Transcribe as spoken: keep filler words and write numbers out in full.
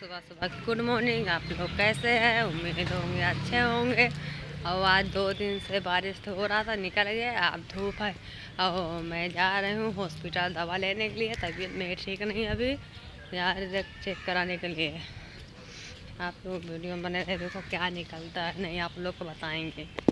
सुबह सुबह की गुड मॉर्निंग। आप लोग कैसे हैं? उम्मीद होंगे अच्छे होंगे। और आज दो दिन से बारिश तो हो रहा था, निकल गया, अब धूप है। और मैं जा रही हूँ हॉस्पिटल दवा लेने के लिए। तबीयत मेरी ठीक नहीं है, अभी यार चेक कराने के लिए। आप लोग वीडियो में बने रहे, देखो क्या निकलता है नहीं, आप लोग को बताएंगे।